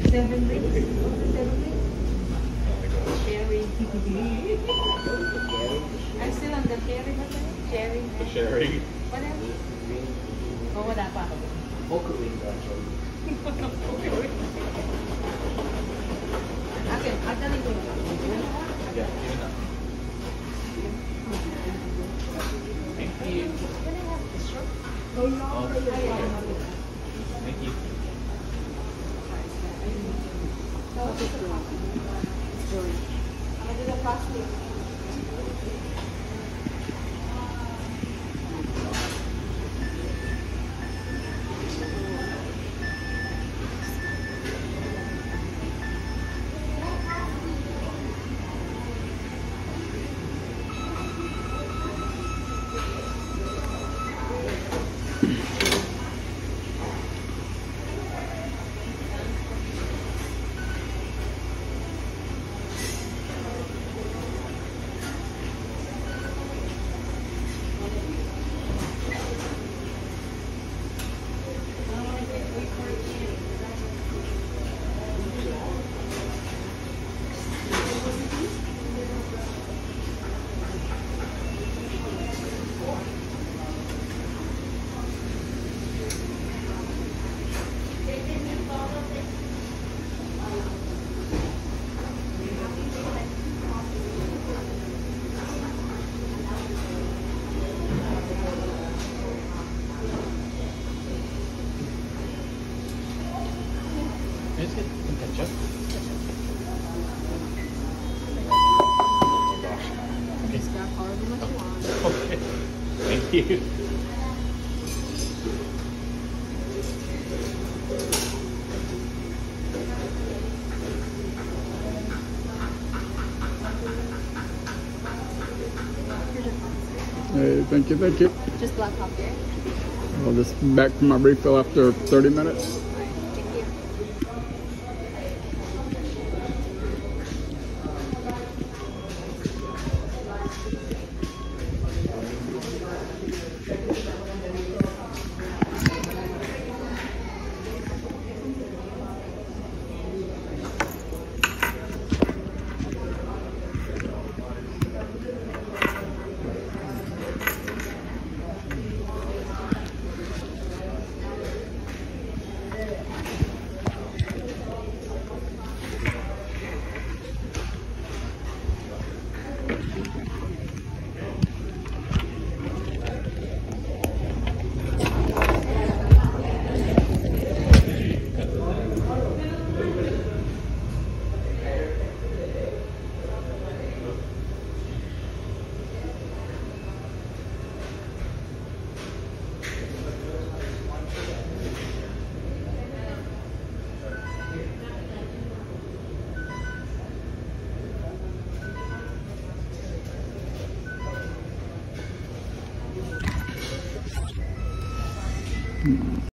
7 days. 7 days. Sherry. I'm still on the sherry button. Sherry. The sherry. What else? Oh, wala pa. Poker wings actually. Okay, I'll tell you. Yeah, yun na. Thank you. Can I have the short? Oh, thank you. I'll do the plastic. Let's get some ketchup. Just grab however much you want. Okay. Thank you. Hey, thank you, thank you. Just black coffee. I'll just back for my refill after 30 minutes. Alright, thank you.